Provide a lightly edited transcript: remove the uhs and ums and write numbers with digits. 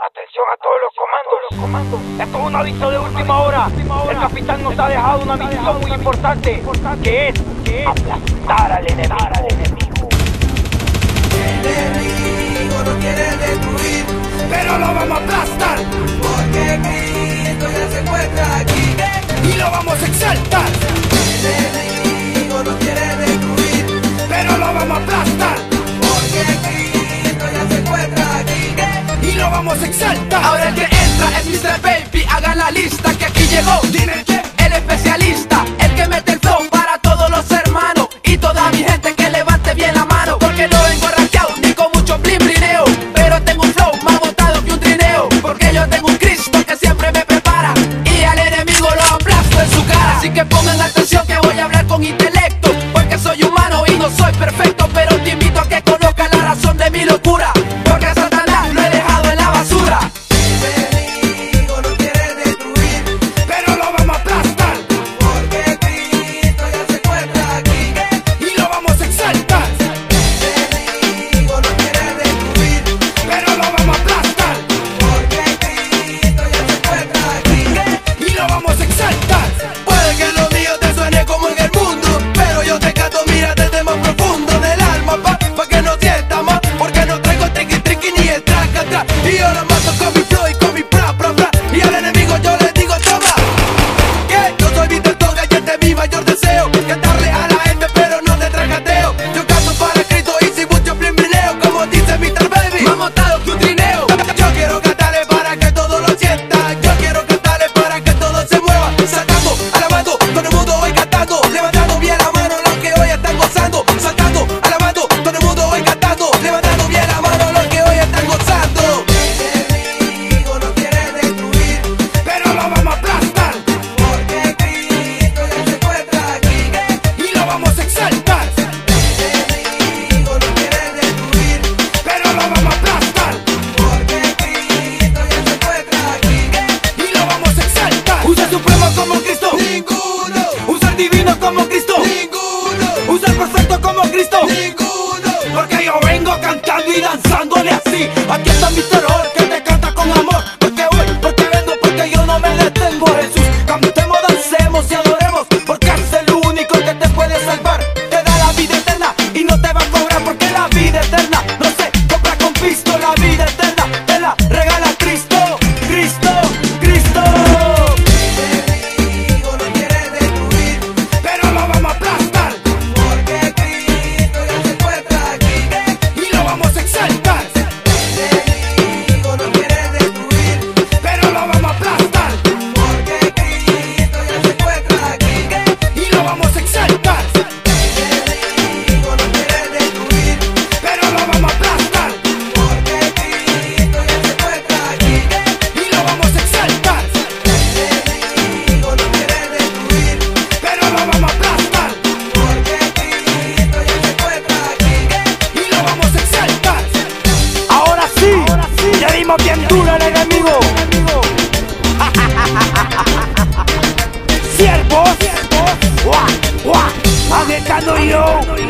Atención a todos los comandos. Esto es un aviso de última hora. El capitán nos ha dejado una misión muy importante, que es aplastar al enemigo. El enemigo nos quiere destruir, pero lo vamos a aplastar, porque Cristo ya se encuentra aquí y lo vamos a exaltar. El enemigo nos quiere destruir, pero lo vamos a aplastar, porque Cristo ya se encuentra aquí y lo vamos a exaltar. Ahora el que entra es Mr. Baby, haga la lista que aquí llegó. Dime que el especialista, el que mete el flow para todos los hermanos y toda mi gente que levante bien la mano, porque no vengo rankeado ni con mucho blineo, pero tengo un flow más botado que un trineo, porque yo tengo un Cristo que siempre me prepara y al enemigo lo aplasto en su cara. Así que pongan atención que voy a hablar con intelecto, porque soy humano y no soy perfecto, pero te invito a que conozcas la razón de mi locura, porque a Satanás lo he dejado en la basura. Y yo lo mato con mi flow y con mi bra. Y al enemigo yo le digo toma, que yo soy Víctor Toga y este es mi mayor deseo, cantarle a la gente pero no de tracateo. Yo canto para Cristo y sin mucho blineo, como dice Mr. Baby, Más montado que un trineo. yo quiero cantarle para que todo lo sienta, yo quiero cantarle para que todo se mueva, saltando, alabando, todo el mundo hoy cantando, levantando bien la mano los que hoy están gozando, saltando, alabando, todo el mundo hoy cantando, levantando bien la mano los que hoy están gozando. Como Cristo, ninguno. Un ser divino como Cristo, ninguno. Un ser perfecto como Cristo, ninguno. Porque yo vengo cantando y danzándole así. Aquí está mi terror que te canta con amor. Porque voy, porque vengo, porque yo no me detengo. Jesús, cantemos, dancemos y adoremos, porque es el único que te puede salvar. Te da la vida eterna y no te va a cobrar, porque la vida eterna no se compra con pisto. La vida eterna te la regala Cristo, Cristo, Cristo. Bien duro el enemigo. Siervos, agitando yo.